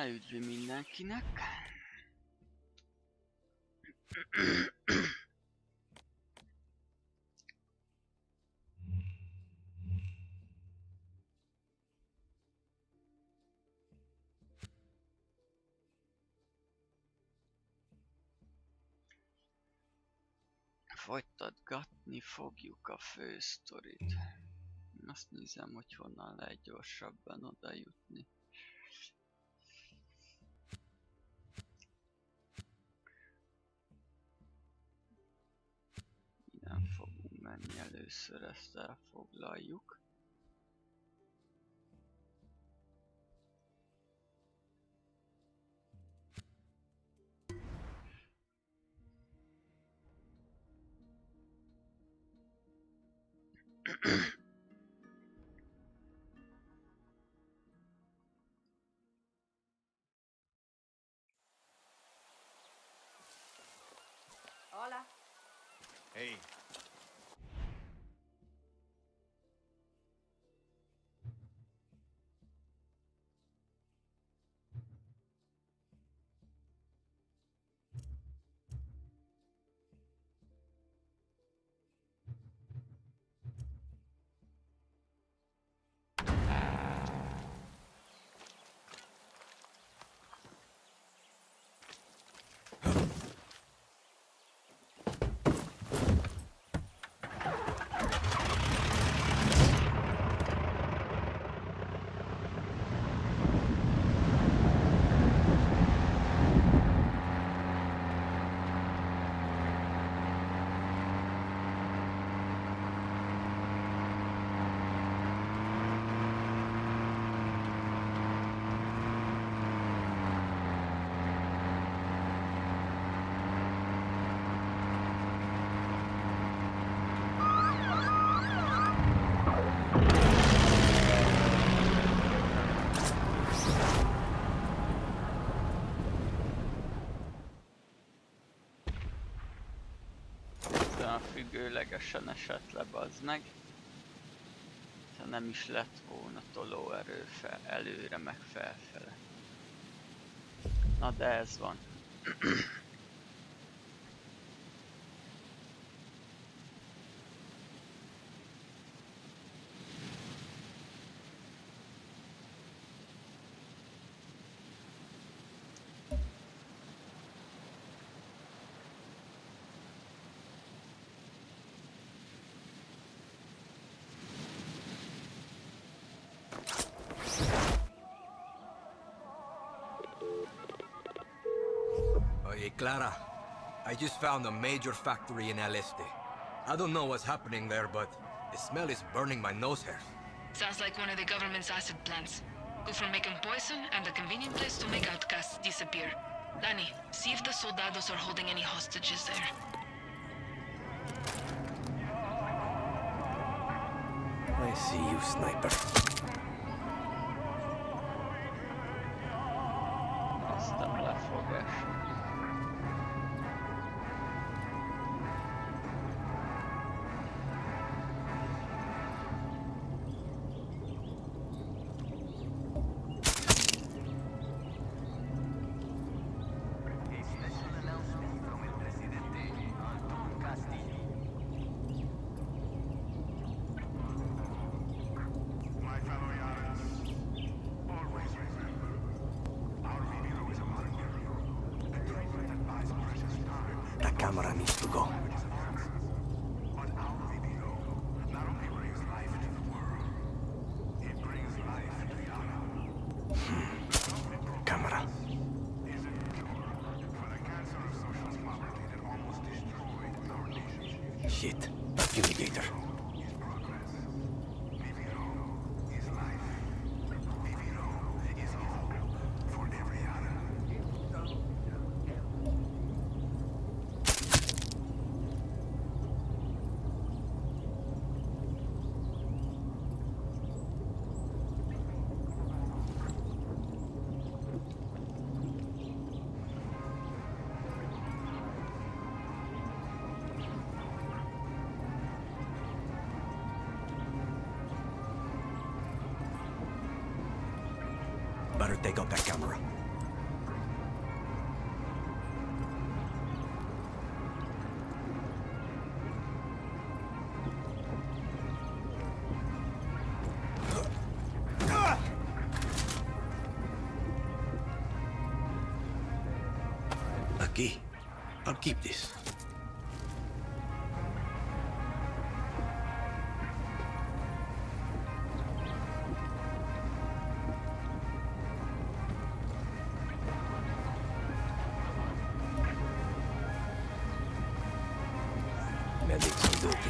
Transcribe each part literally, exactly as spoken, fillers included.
Ne üdvi mindenkinek! Folytatgatni fogjuk a fősztorit. Azt nézem, hogy honnan lehet gyorsabban oda jutni. Innen fogunk menni, először ezt elfoglaljuk. Hola. Hey. Függőlegesen esett le, bazd meg. Ha nem is lett volna tolóerő fel, előre meg felfele. Na de ez van. Hey, Clara, I just found a major factory in El Este. I don't know what's happening there, but the smell is burning my nose hairs. Sounds like one of the government's acid plants. Go from making poison and a convenient place to make outcasts disappear. Danny, see if the soldados are holding any hostages there. I see you, sniper. Aztán lefogás. Camera needs to go. Camera. Shit. A fumigator. Better take out that camera. key. I'll keep this. Medics on duty.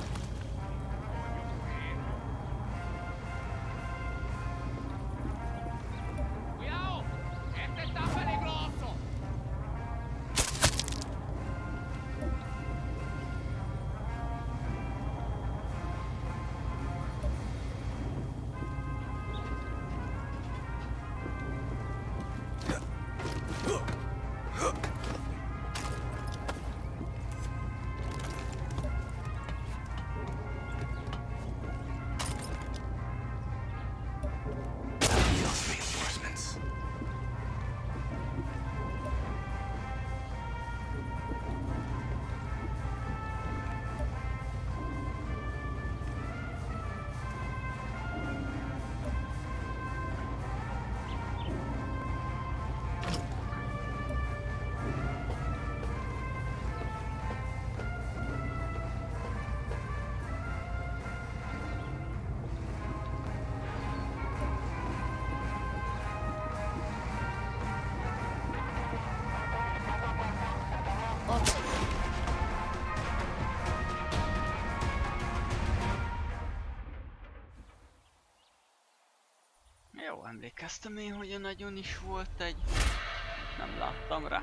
Jó, emlékeztem én, hogy nagyon is volt egy... Nem láttam rá.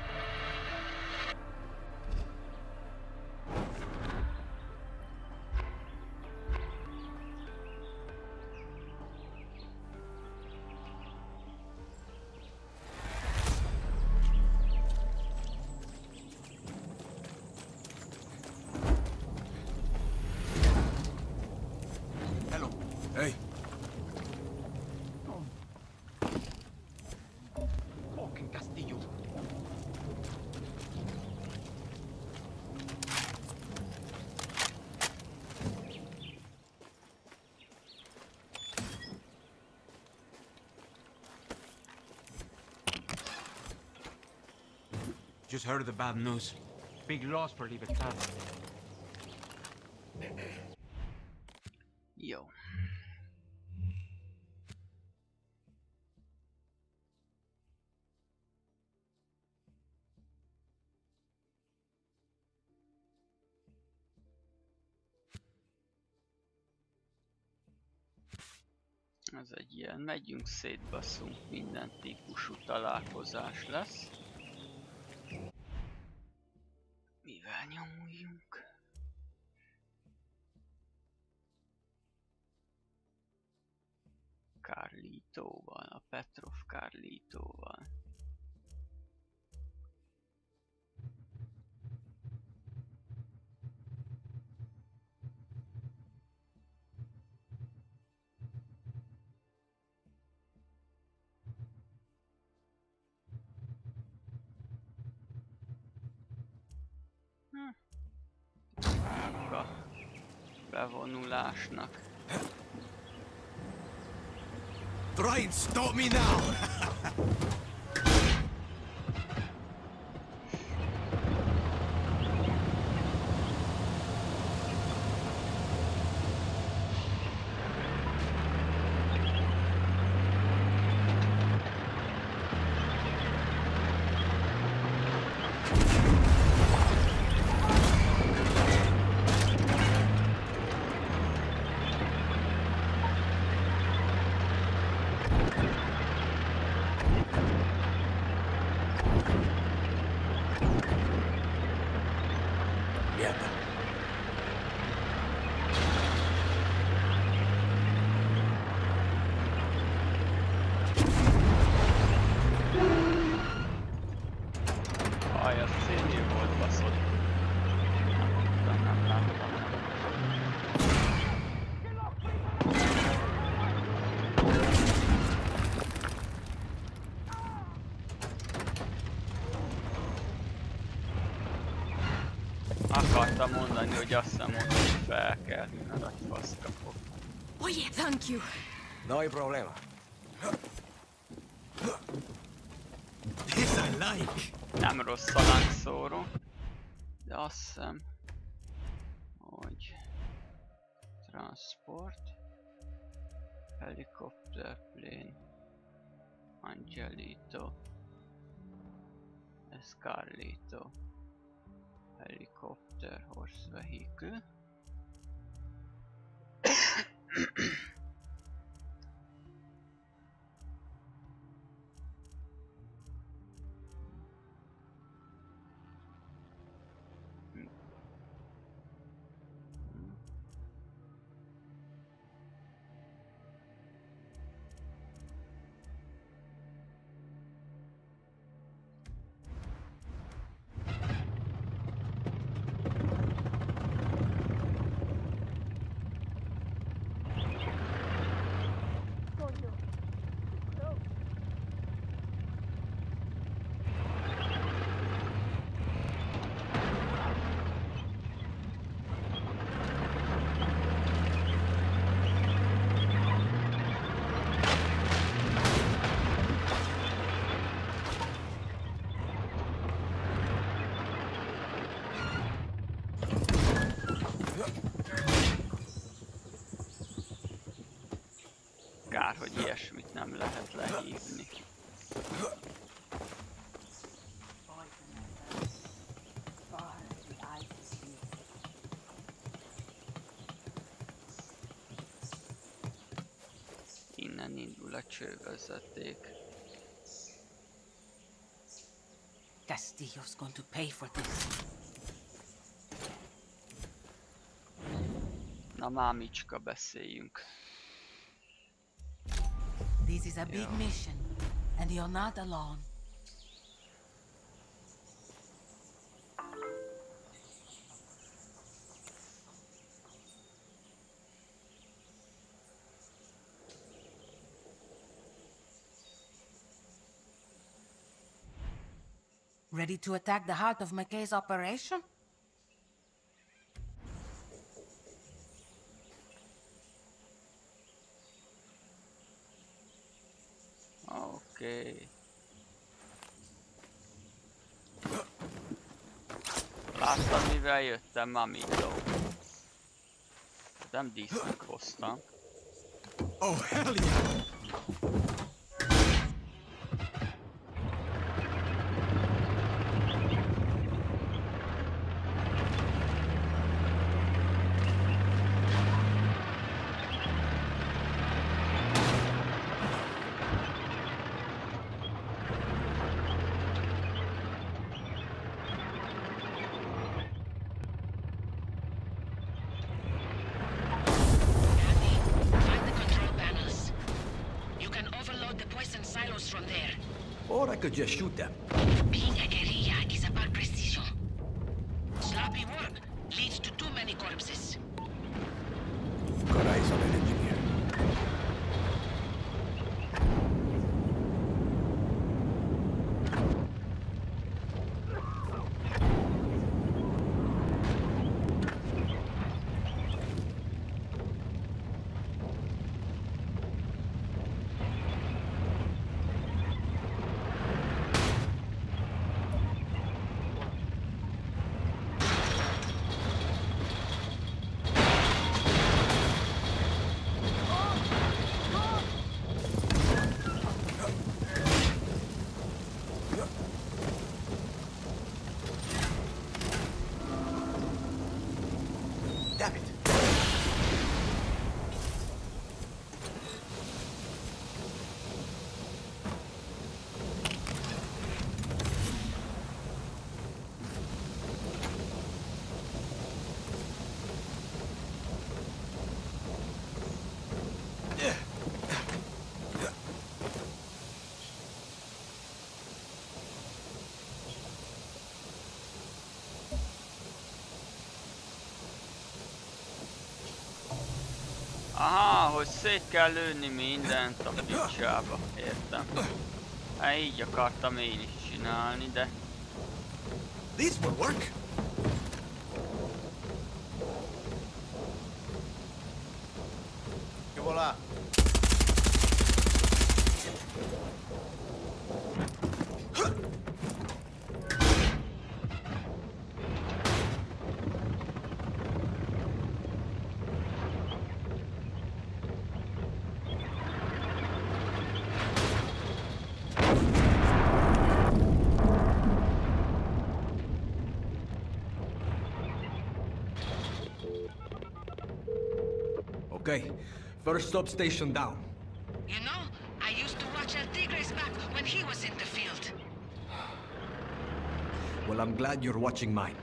Hello. Hey. Castillo. Just heard of the bad news. Big loss for Libertad. Jó. Ez egy ilyen megyünk, szétbasszunk, minden típusú találkozás lesz. Mivel nyomuljunk? Carlitóval, a Petrov Carlitóval. A bevonulásnak. Try and stop me now! Akartam mondani, hogy azt hiszem, hogy fel kell, mert nagy fasz kapok. Oye, thank you. No hay problema. This I like. Nem rossz a lángszóró, de azt hiszem, hogy transport, helicopter plane, Angelito, Escarlito, helicopter horse vehicle. Kár, hogy ilyesmit nem lehet lehívni. Innen indul a csővezeték. Castillo's going to pay for this. Na mámicska, beszéljünk. This is a big Yeah. mission, and you're not alone. Ready to attack the heart of McKay's operation? Oké. Láttad, mivel jöttem, Mamito? Nem dísznek hoztam. Oh, hell yeah! Or I could just shoot them. Being a guerrilla is about precision. Sloppy work leads to too many corpses. Got eyes on an engineer. Damn it! Aha, hogy szét kell lőni mindent a picsába, értem. Hát így akartam én is csinálni, de... This will work. Et voilà. Okay, first substation down. You know, I used to watch El Tigre's back when he was in the field. Well, I'm glad you're watching mine.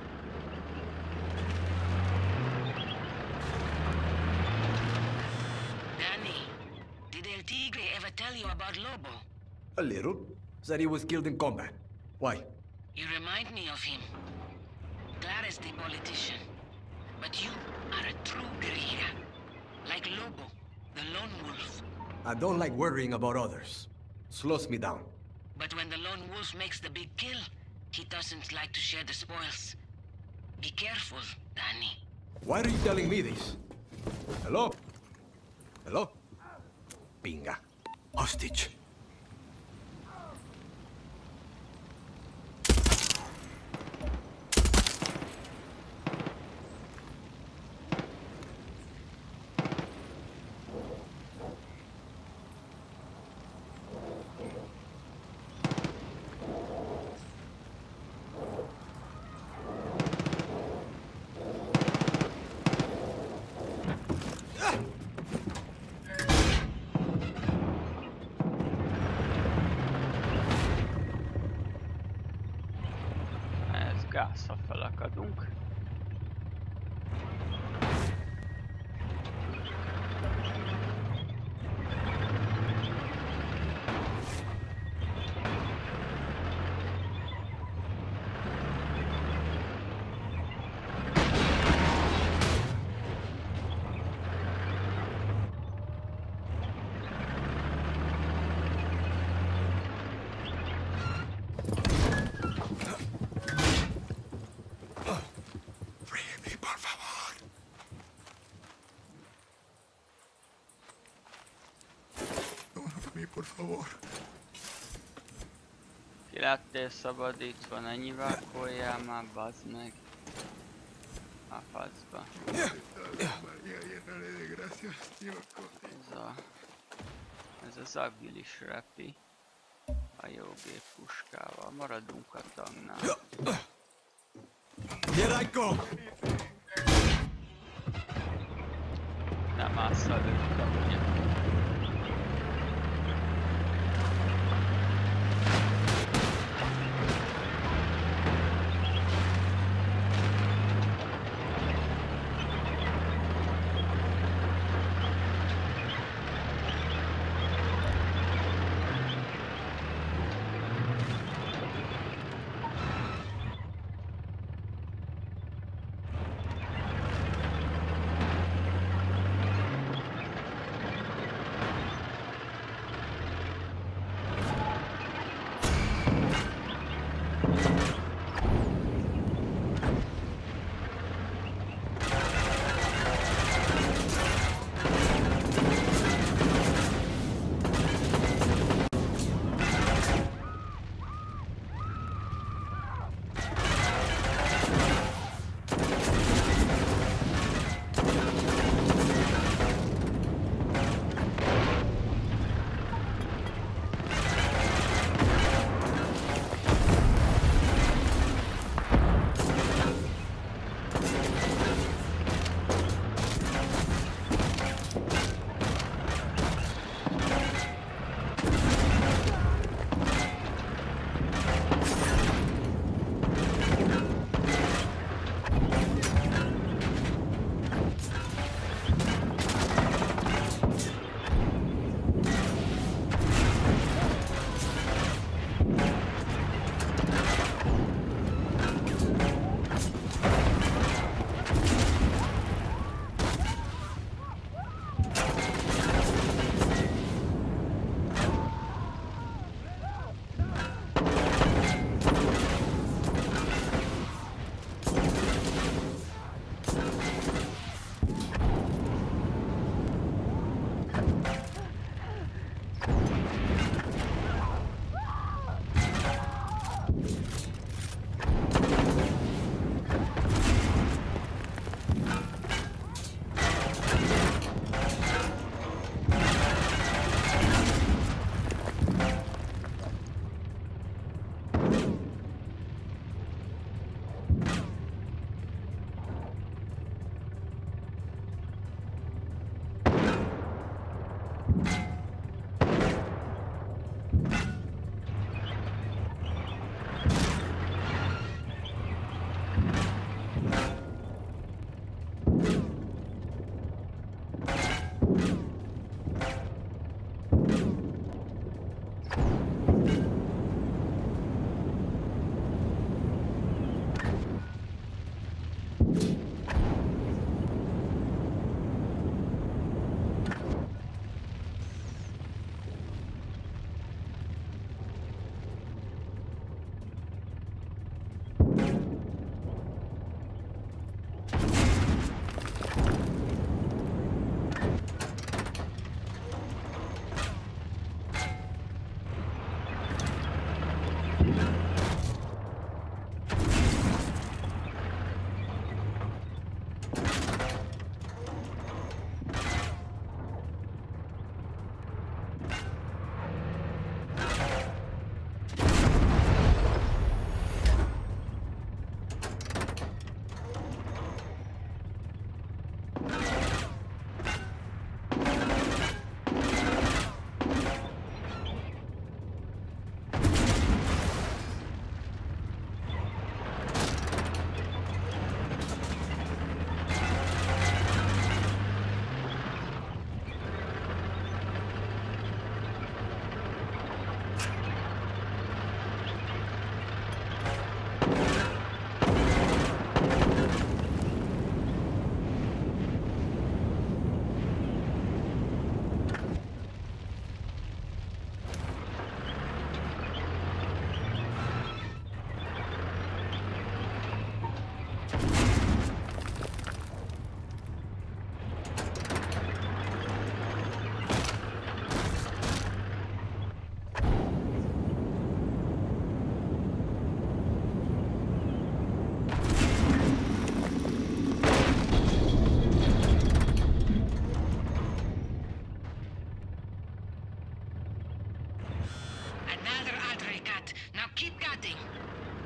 Danny, did El Tigre ever tell you about Lobo? A little. Said he was killed in combat. Why? You remind me of him. Clara's the politician. But you are a true guerrilla. Like Lobo, the lone wolf. I don't like worrying about others. Slows me down. But when the lone wolf makes the big kill, he doesn't like to share the spoils. Be careful, Danny. Why are you telling me this? Hello? Hello? Pinga. Hostage. Gáz, ha felakadunk. Por favor. Ki lettél szabadítva, ne nyivákoljál már, bazd meg. A faszba. Ez a... Ez az agilis repi. A jó géppuskával. Maradunk a tangnál. Here I go! Nem állsz előttem, ugye?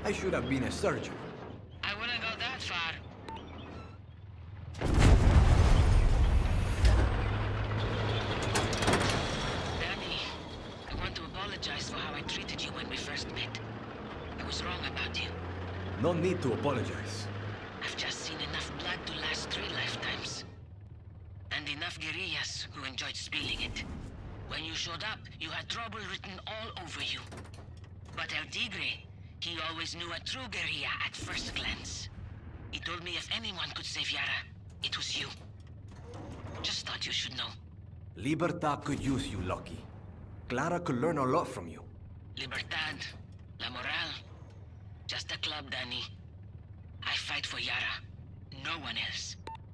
I should have been a surgeon. I wouldn't go that far. Danny, I want to apologize for how I treated you when we first met. I was wrong about you. No need to apologize. I've just seen enough blood to last three lifetimes. And enough guerrillas who enjoyed spilling it. When you showed up, you had trouble written all over you. But El Tigre, he always knew a true guerrilla at first glance. He told me if anyone could save Yara, it was you. Just thought you should know. Libertad could use you, Lucky. Clara could learn a lot from you. Libertad, La Moral. Just a club, Danny. I fight for Yara. No one else.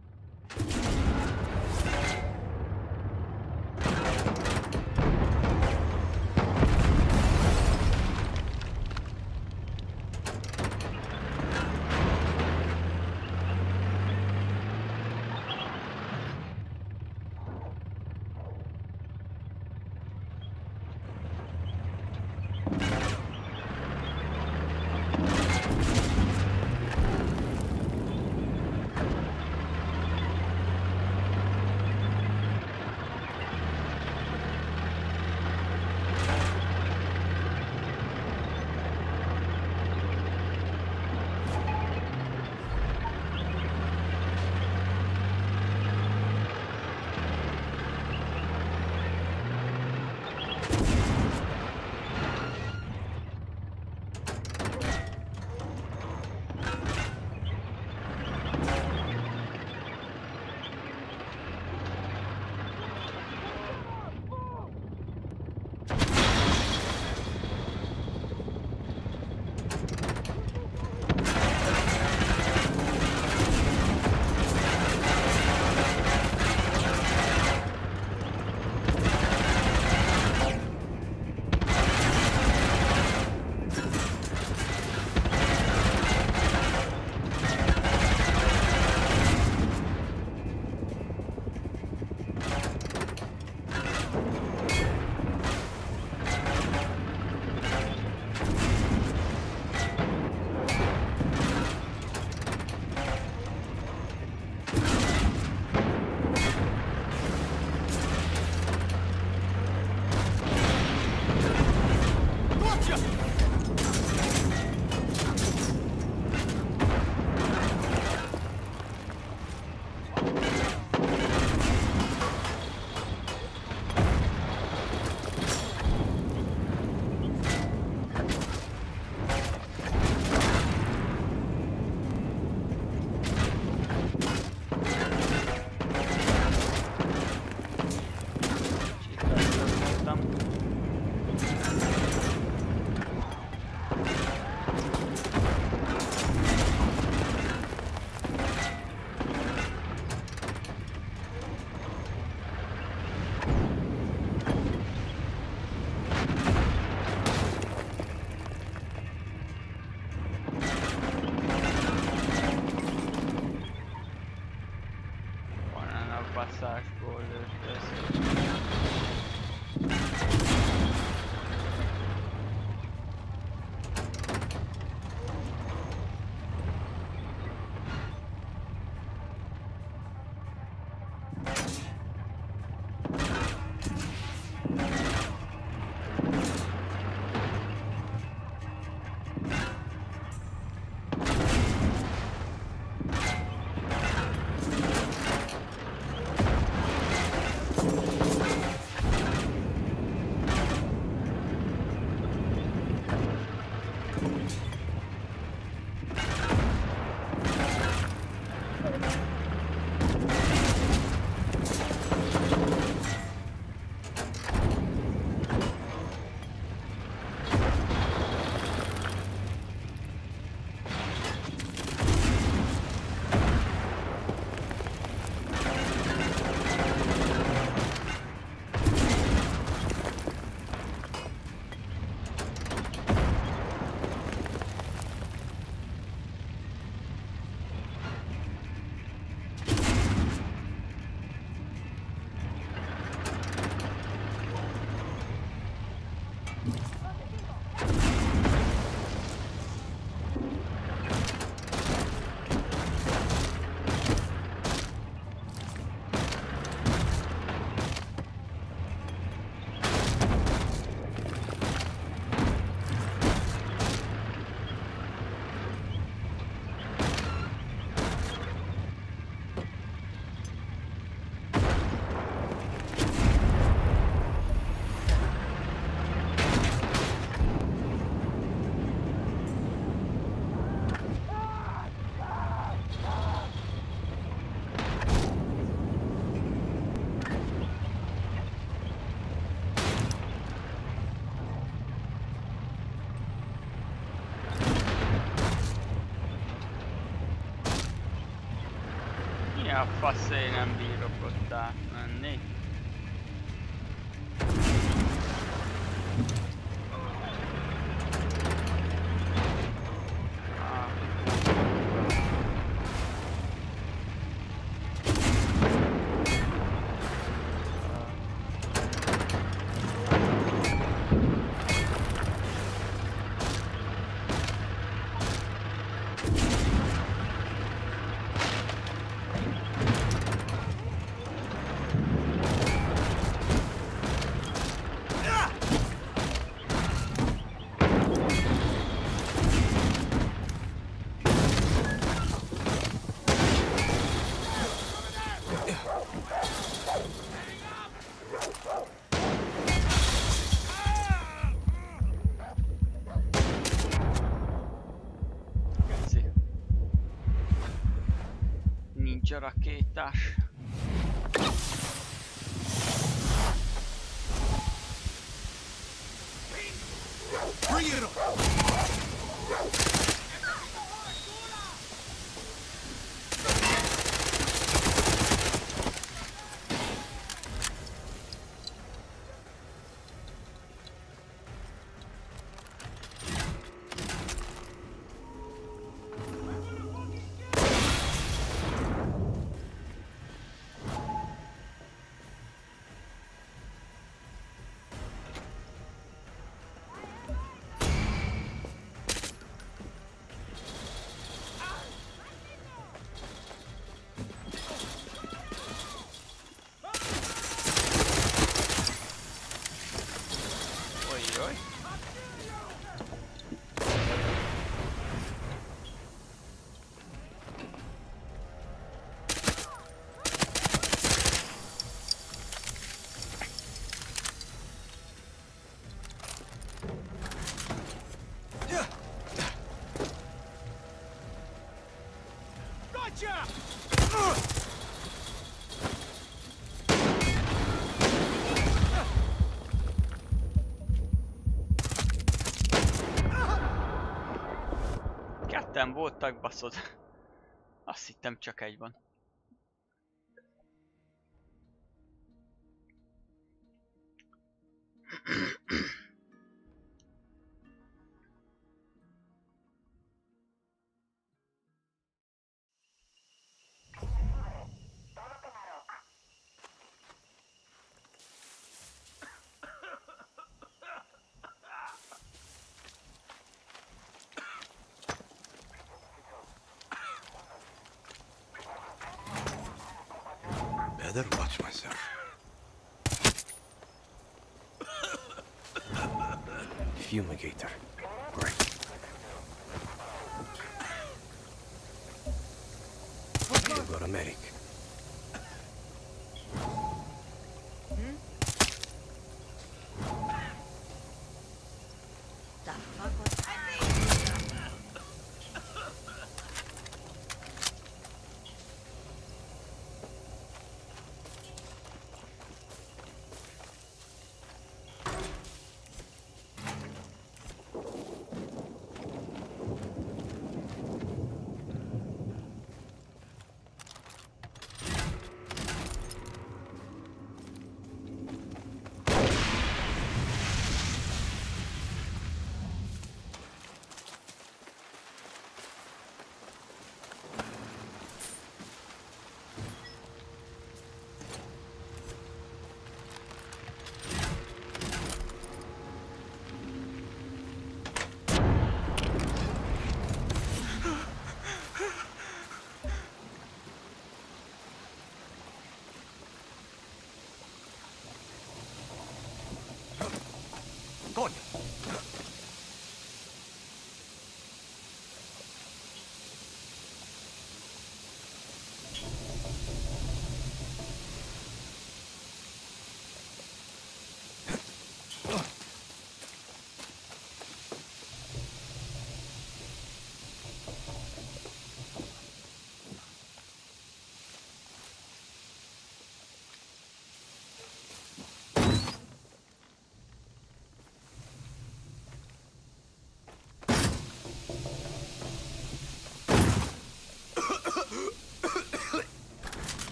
basszásból lőtt ezt. Ja, fasz, én nem bírok ott átmenni. Ninja rakétás. Bring it on! Ketten voltak, baszod. Azt hittem csak egy van. Better watch myself. Fumigator. Great. You got a medic.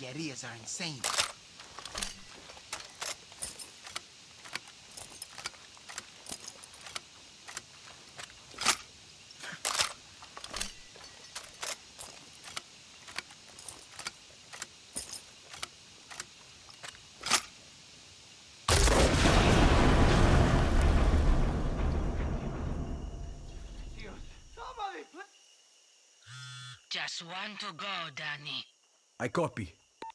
guerrillas are insane. Just one to go, Danny. I copy.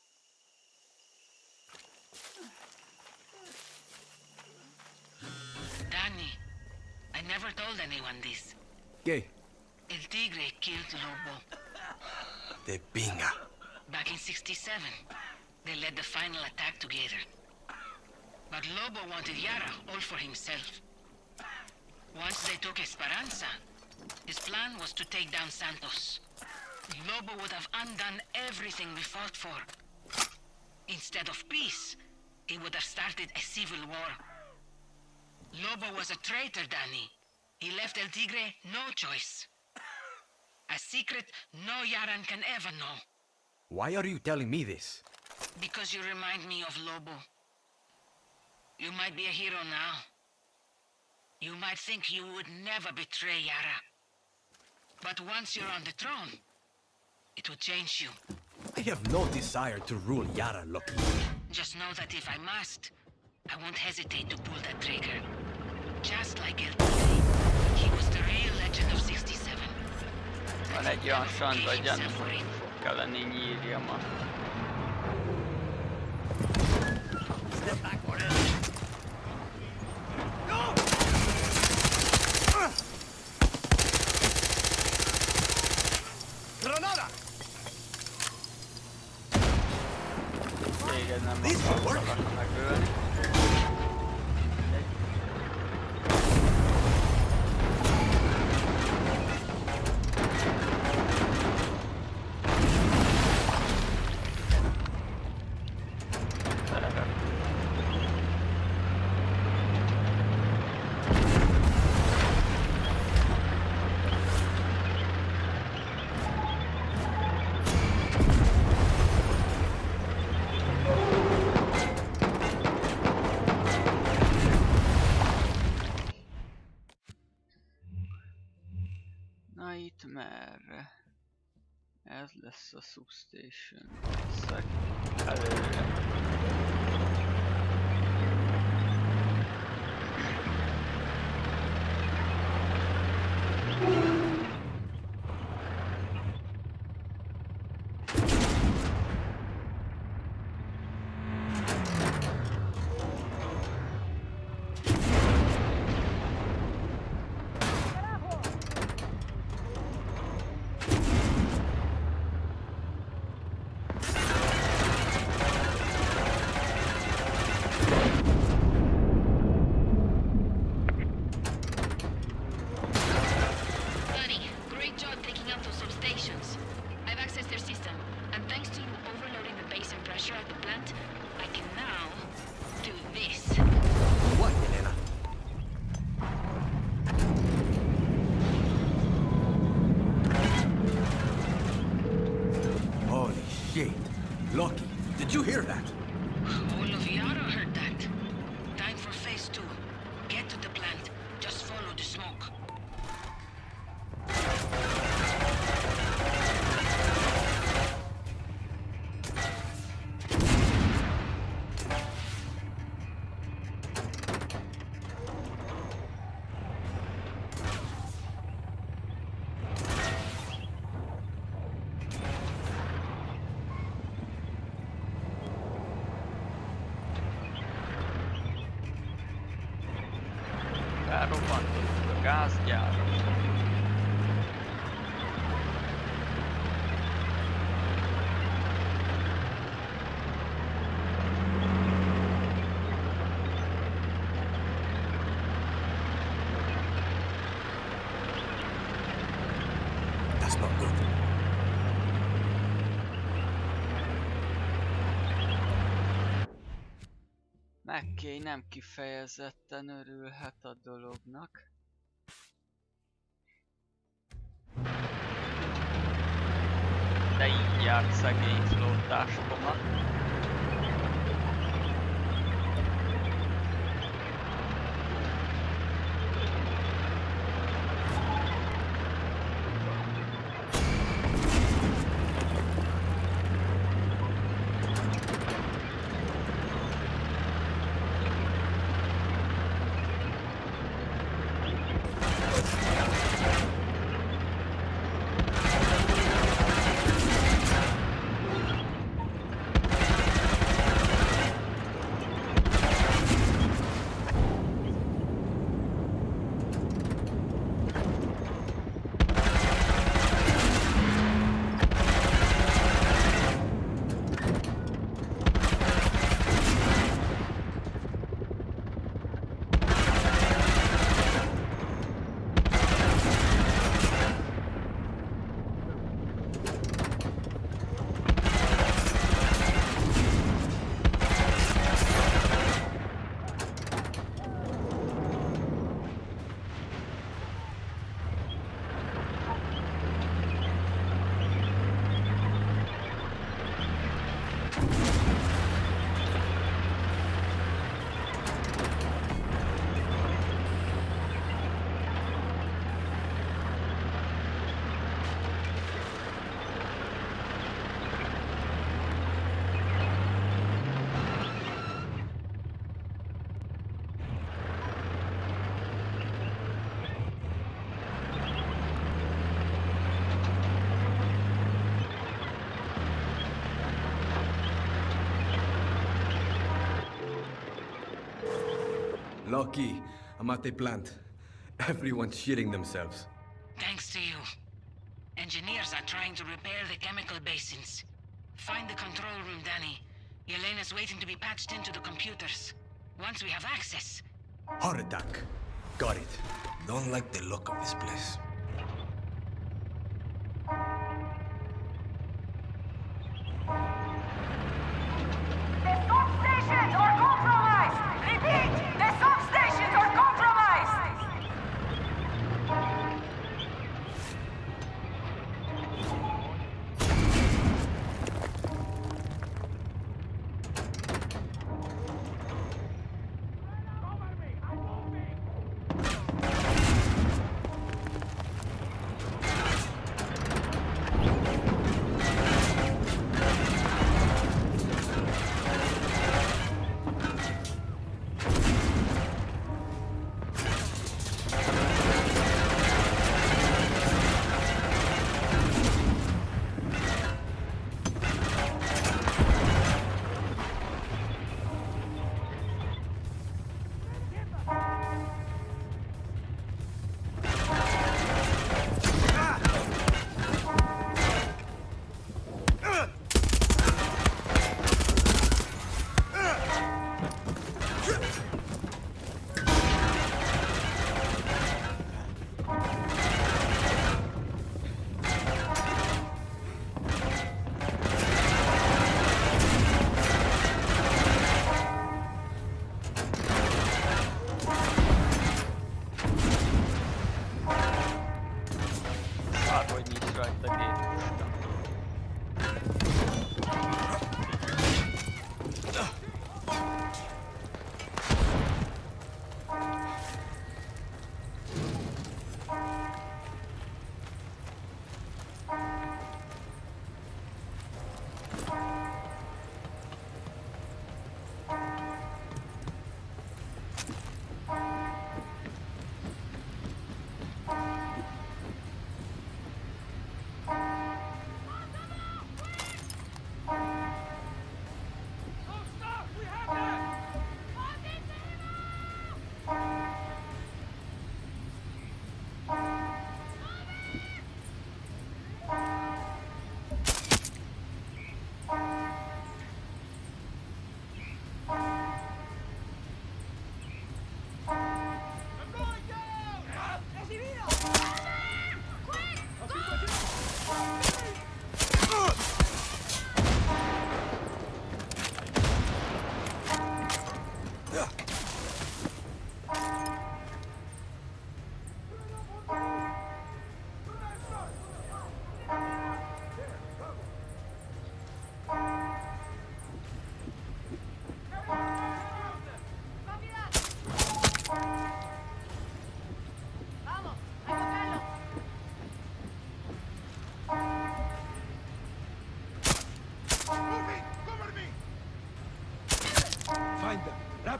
Danny, I never told anyone this. ¿Qué? El Tigre killed Lobo. De pinga. Back in sixty-seven, they led the final attack together. But Lobo wanted Yara all for himself. Once they took Esperanza, his plan was to take down Santos. Lobo would have undone everything we fought for. Instead of peace, he would have started a civil war. Lobo was a traitor, Danny. He left El Tigre no choice. A secret no Yaran can ever know. Why are you telling me this? Because you remind me of Lobo. You might be a hero now. You might think you would never betray Yara. But once you're on the throne, it will change you. I have no desire to rule Yara, Loki. Just know that if I must, I won't hesitate to pull that trigger. Just like El Tigre. He was the real legend of sixty-seven. Van egy olyan sand, vagy gyanú, hogy fog kelleni nyírjam a... Téged nem akartalak megölni. Na itt merre? Ez lesz a substation. Szeg előre. Loki, did you hear that? All of Yara heard that. Time for phase two. Get to the plant. Just follow the smoke. Felrobbantottuk a gázgyárat. That's not good. McKay nem kifejezetten örülhet a dolognak. De így járt szegény Flo. hatáskoma. Lucky, I'm at the plant. Everyone's shitting themselves. Thanks to you. Engineers are trying to repair the chemical basins. Find the control room, Danny. Yelena's waiting to be patched into the computers. Once we have access. Heart attack. Got it. Don't like the look of this place. The substations are compromised! Repeat! The substations are compromised!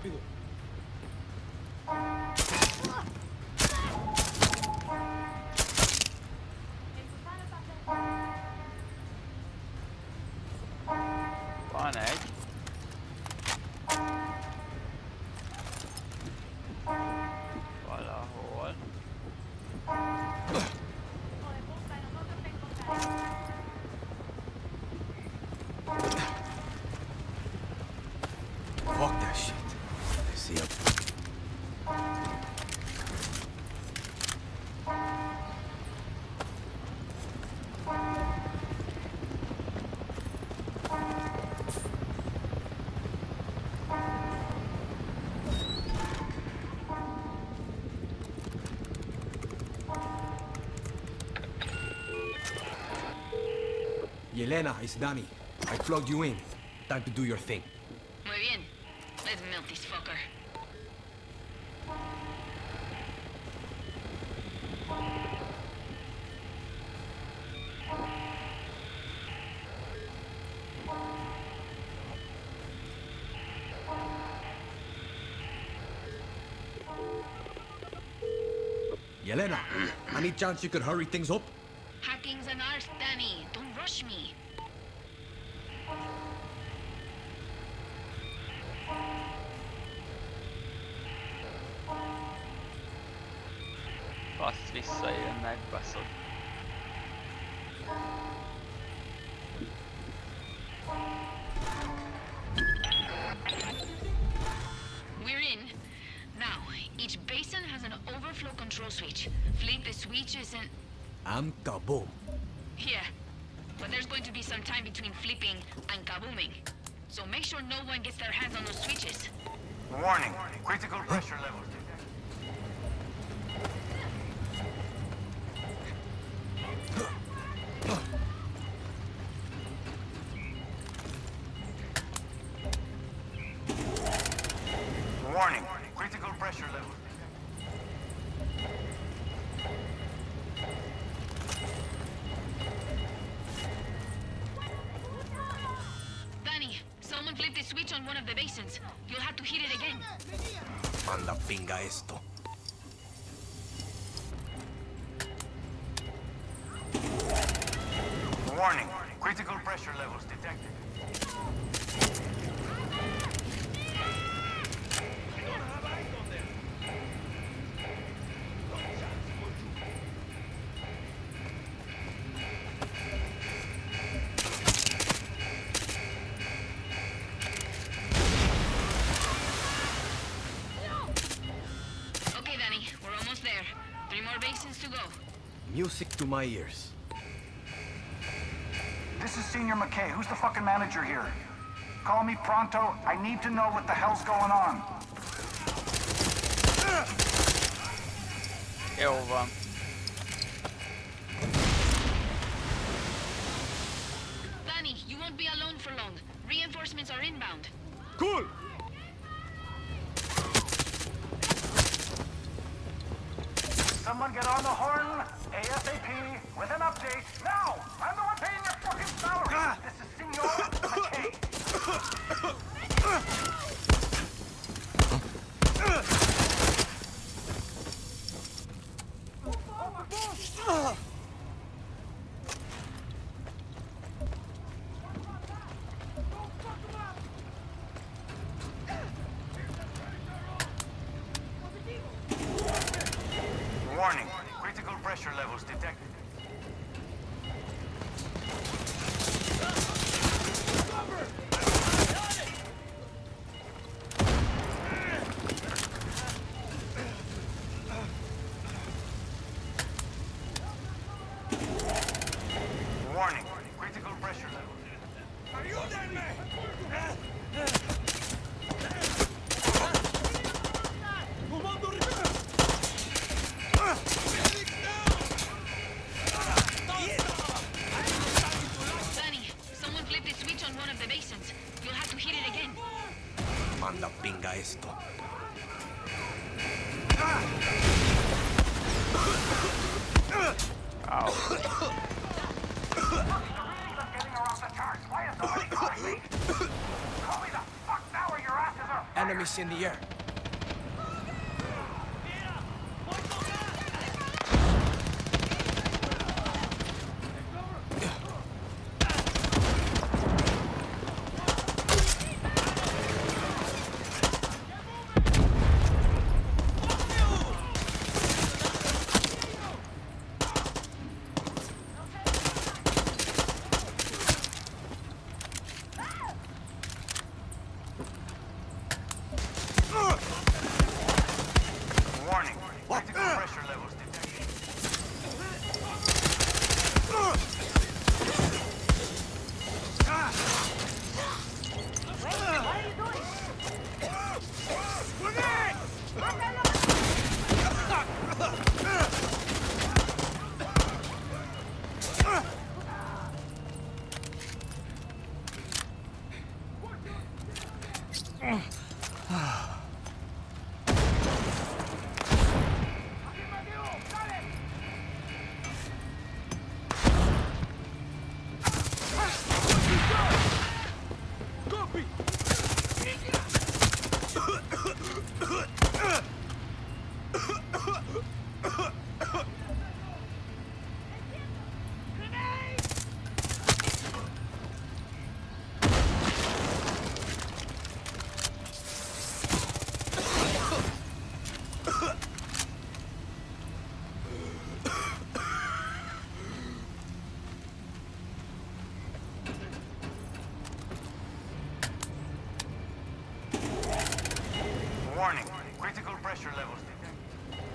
rápido. Van egy. Valahol. Fuck that shit. I see him. Yelena, it's Danny. I plugged you in. Time to do your thing. Muy bien. Let's melt this fucker. Yelena, any chance you could hurry things up? Hacking's an art, Danny. Don't rush me. Azt visszajönnek, baszod. We're in. Now, each basin has an overflow control switch. Flip the switches and... I'm kaboom. Yeah. But there's going to be some time between flipping and kabooming. So make sure no one gets their hands on those switches. Warning. Critical pressure levels. Warning. Critical pressure levels. Danny, someone flipped the switch on one of the basins. You'll have to hit it again. Manda pinga esto. Warning. Critical pressure levels detected. Okay, Danny, we're almost there. Three more basins to go. Music to my ears. This is Senior McKay. Who's the fucking manager here? Call me pronto. I need to know what the hell's going on. Jó van. Danny, you won't be alone for long. Reinforcements are inbound. Cool! Someone get on the horn ASAP with an update. Now! I'm the one paying your fucking salary! This is Senor McKay. Warning. Critical pressure levels detected. Warning. Critical pressure levels. Danny, someone flipped the switch on one of the basins. You'll have to hit it again. Manda pinga esto. Getting her off the charts. Why is nobody calling me? Call me the fuck now or your asses are fired. Enemy Enemies in the air. Warning. Critical pressure levels detected. Warning. Critical pressure levels detected.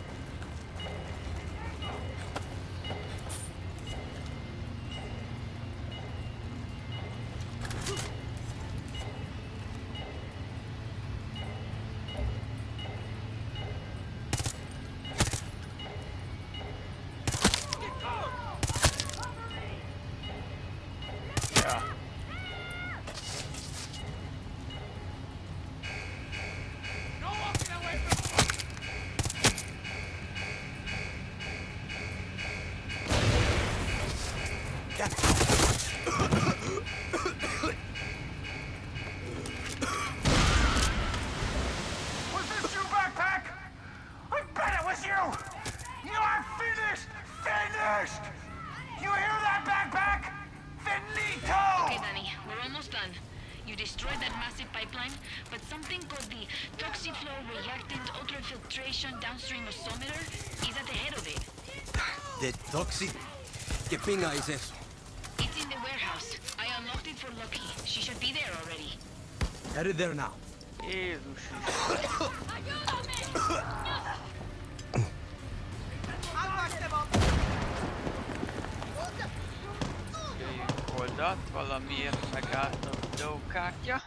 Ja. Was this you, backpack? I bet it was you! You are finished! Finished! You hear that, backpack? Finito! Okay, Danny, we're almost done. You destroyed that massive pipeline, but something called the Toxiflow Reactant Ultrafiltration Downstream Osometer is at the head of it. The toxic... ¿Qué pinga es eso? It's in the warehouse. I unlocked it for Lucky. She should be there already. Headed there now. Jézus Jöjjünk oldalt, valamiért megállt a videókártya.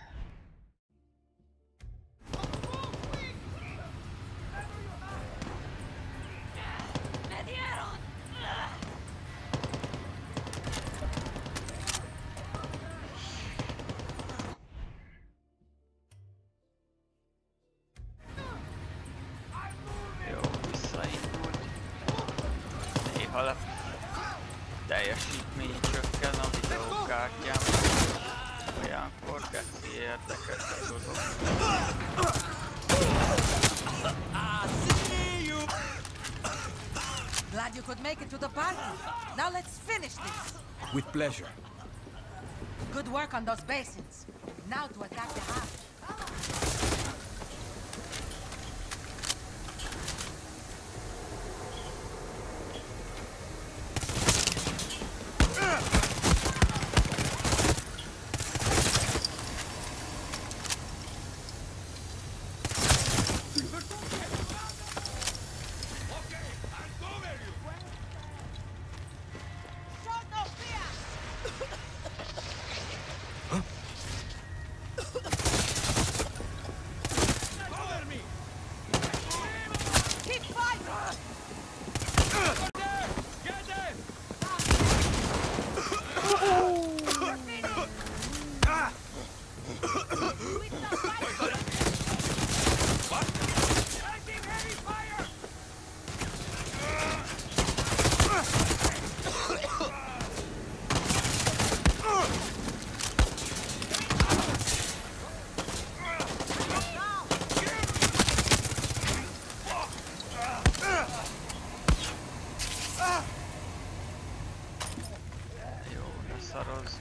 Jó, visszaindult. Néha le teljesítmény csökken a videókártyám. Olyankor geci érdekes a dolog. Glad you could make it to the party. Now let's finish this. With pleasure. Good work on those basins. Now to attack the hive.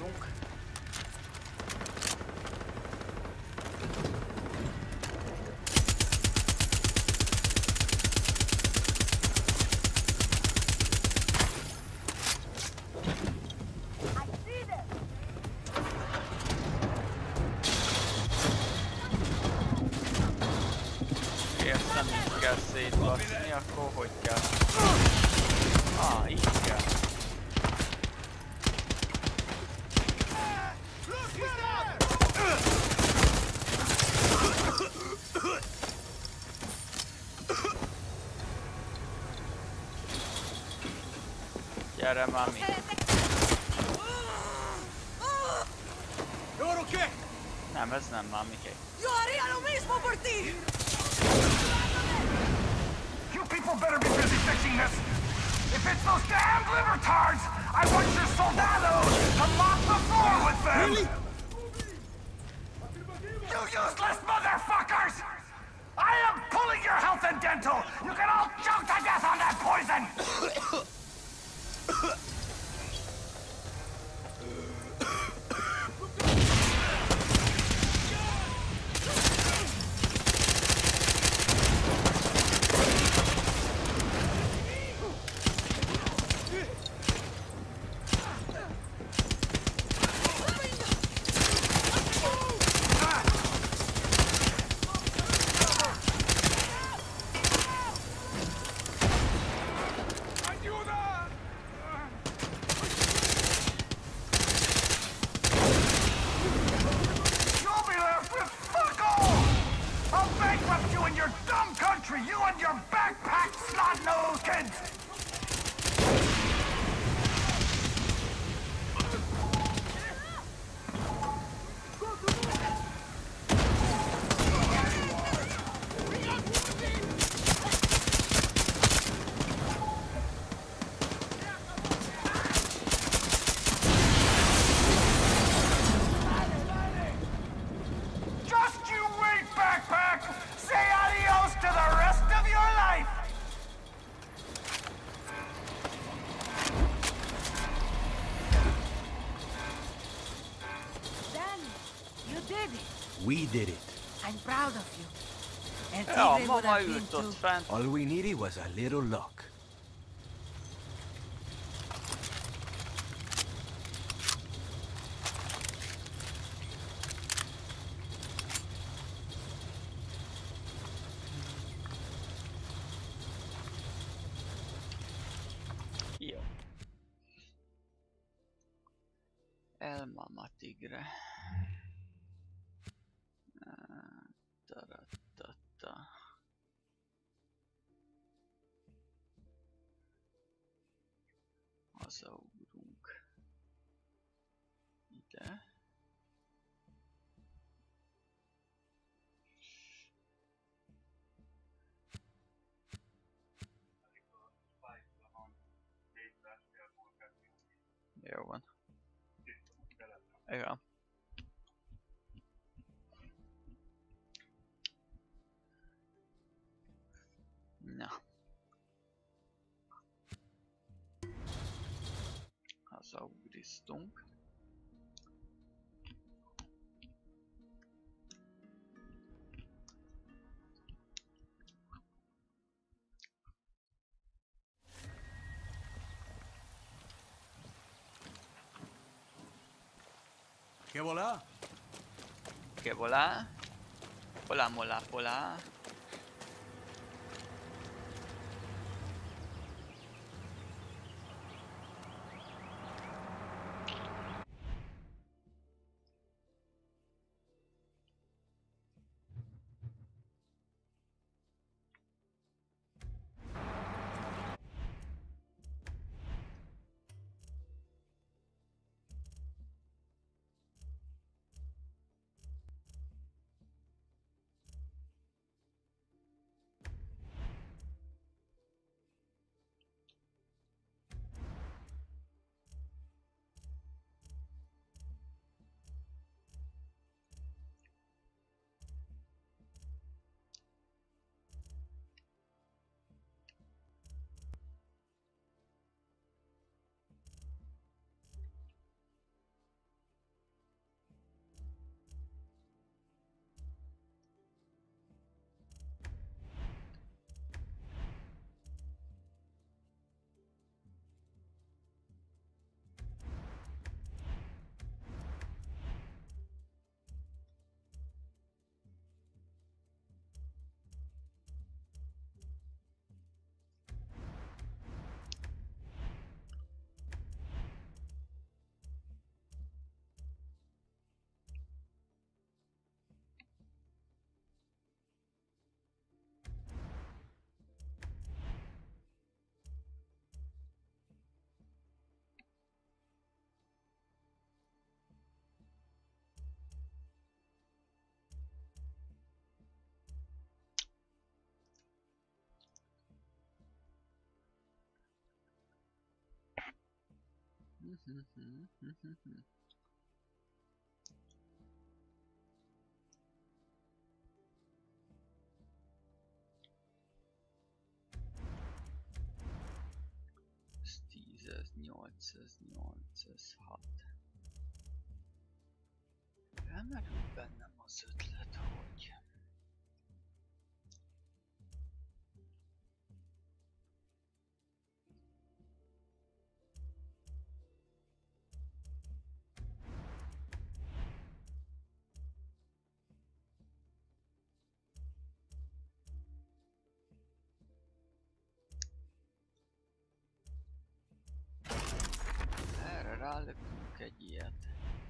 smoke. Ezt nem így kell szétbaszni, akkor hogy kell? Ah, így kell. Gyere, mami. Nem, ez nem mamiké. Yo haría lo mismo por ti. You people better be busy fixing this! If it's those damned libertards, I want your soldados to mop the floor with them! Really? You useless motherfuckers! I am pulling your health and dental! You can all choke to death on that poison! We did it. I'm proud of you. And Ja, Tigre would mama have been ült ott too. fent. All we needed was a little luck. Jó. El mama tigre. Taratata. Hazaugrunk. Ide. Jó van. Igen. Na. Hazaugriztunk. Que volá? Que volá? Polá, molá, polá. Ez tíz, ez nyolc, ez nyolc, ez hat. Elmerült bennem az ötlet, hogy... Erre rálökünk egy ilyet.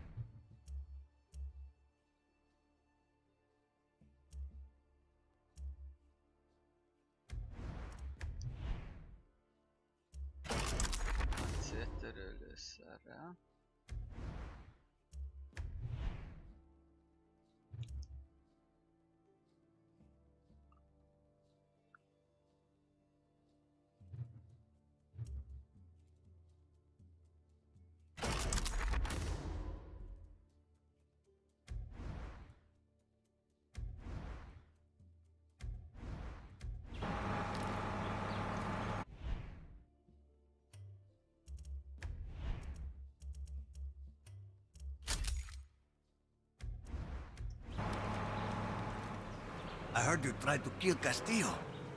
Széttörőlőszerrel. I heard you tried to kill Castillo.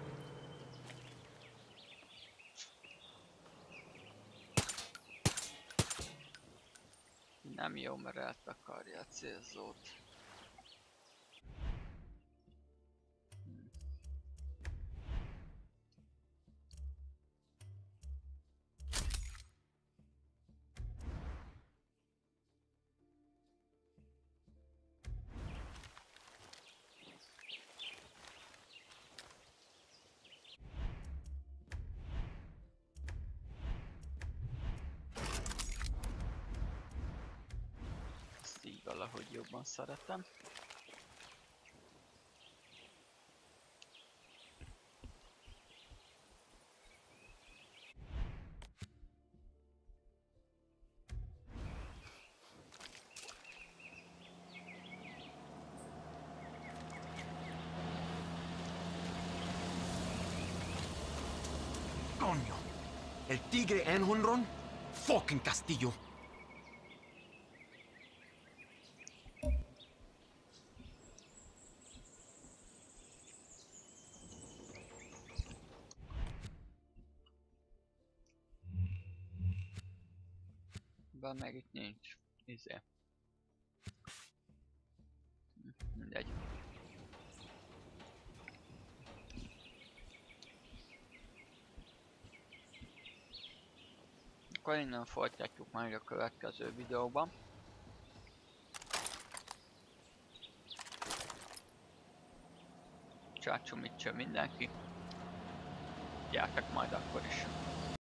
Nem jó, mert eltakarja a célzót. Hm. Így valahogy jobban szeretem. Coño. El tigre Enjolras? Fucking Castillo. Bár meg itt nincs. Izé. Mindegy. Akkor innen folytatjuk majd a következő videóban. Csácsomítsa mindenki. Gyertek majd akkor is.